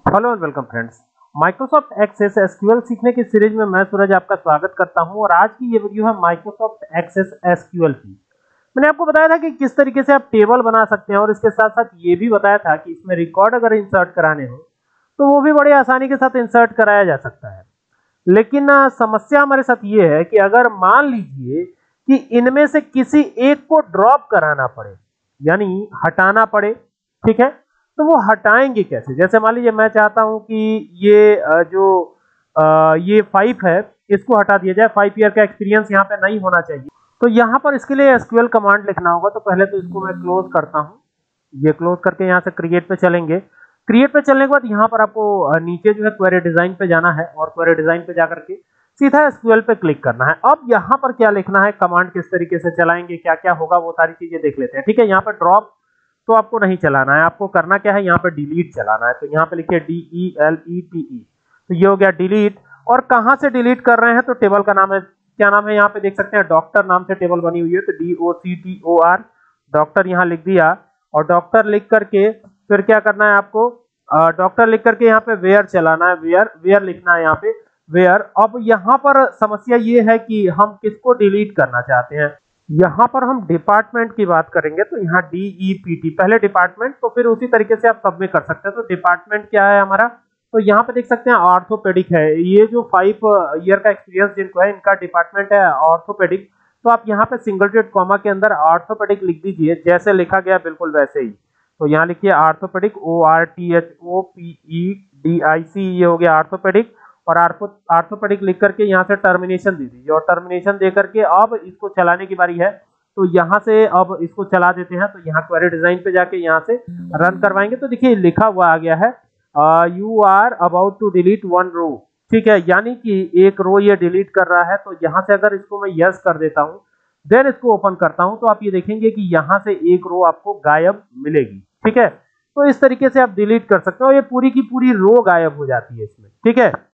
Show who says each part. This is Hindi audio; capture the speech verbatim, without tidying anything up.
Speaker 1: Hello and welcome friends. Microsoft Access SQL सीखने की सीरीज में मैं सूरज आपका स्वागत करता हूं और आज की ये वीडियो है माइक्रोसॉफ्ट एक्सेस एसक्यूएल की। मैंने आपको बताया था कि किस तरीके से आप टेबल बना सकते हैं और इसके साथ साथ ये भी बताया था कि इसमें रिकॉर्ड अगर इंसर्ट कराने हो तो वो भी बड़े आसानी के साथ इंसर्ट कराया जा सकता है। लेकिन आ, समस्या हमारे साथ ये है कि अगर मान लीजिए कि इनमें से किसी एक को ड्रॉप कराना पड़े यानी हटाना पड़े, ठीक है, तो वो हटाएंगे कैसे? जैसे मान लीजिए मैं चाहता हूं कि ये आ, जो आ, ये फाइव है इसको हटा दिया जाए, फाइव ईयर का एक्सपीरियंस यहाँ पे नहीं होना चाहिए। तो यहाँ पर इसके लिए एसक्यूएल कमांड लिखना होगा। तो पहले तो इसको मैं क्लोज करता हूँ, ये क्लोज करके यहाँ से क्रिएट पे चलेंगे। क्रिएट पे चलने के बाद यहाँ पर आपको नीचे जो है क्वेरी डिजाइन पे जाना है और क्वेरी डिजाइन पे जाकर के सीधा एसक्यूएल पे क्लिक करना है। अब यहाँ पर क्या लिखना है, कमांड किस तरीके से चलाएंगे, क्या क्या होगा, वो सारी चीजें देख लेते हैं। ठीक है, यहाँ पर ड्रॉप तो आपको नहीं चलाना है, आपको करना क्या है, यहाँ पे डिलीट चलाना है। तो यहाँ पे लिखिए D E L E T E, तो ये हो गया डिलीट। और कहाँ से डिलीट कर रहे हैं, तो टेबल का नाम है, क्या नाम है, यहाँ पे देख सकते हैं डॉक्टर नाम से टेबल बनी हुई है, तो D O C T O R doctor यहाँ लिख दिया। और डॉक्टर लिख करके फिर क्या करना है आपको, डॉक्टर लिख करके यहाँ पे वेयर चलाना है, वेयर वेयर लिखना है यहाँ पे वेयर। अब यहाँ पर समस्या ये है कि हम किसको डिलीट करना चाहते हैं। यहाँ पर हम डिपार्टमेंट की बात करेंगे, तो यहाँ डी ई पी टी, पहले डिपार्टमेंट, तो फिर उसी तरीके से आप सब में कर सकते हैं। तो डिपार्टमेंट क्या है हमारा, तो यहाँ पे देख सकते हैं ऑर्थोपेडिक है। ये जो फाइव ईयर का एक्सपीरियंस जिनको है इनका डिपार्टमेंट है ऑर्थोपेडिक। तो आप यहाँ पे सिंगल डेट कॉमा के अंदर ऑर्थोपेडिक लिख दीजिए, जैसे लिखा गया बिल्कुल वैसे ही। तो यहाँ लिखिए orthopedic, O R T H O P E D I C, ये हो गया ऑर्थोपेडिक। और ऑर्थोपेडिक लिख करके यहाँ से टर्मिनेशन दे दीजिए और टर्मिनेशन दे करके अब इसको चलाने की बारी है। तो यहाँ से अब इसको चला देते हैं। तो यहाँ क्वेरी डिजाइन पे जाके यहाँ से रन करवाएंगे तो देखिए लिखा हुआ आ गया है, you are about to delete one row. ठीक है, यानी कि एक रो ये डिलीट कर रहा है। तो यहाँ से अगर इसको मैं यस कर देता हूँ, देन इसको ओपन करता हूँ, तो आप ये देखेंगे कि यहाँ से एक रो आपको गायब मिलेगी। ठीक है, तो इस तरीके से आप डिलीट कर सकते हो, ये पूरी की पूरी रो गायब हो जाती है इसमें। ठीक है।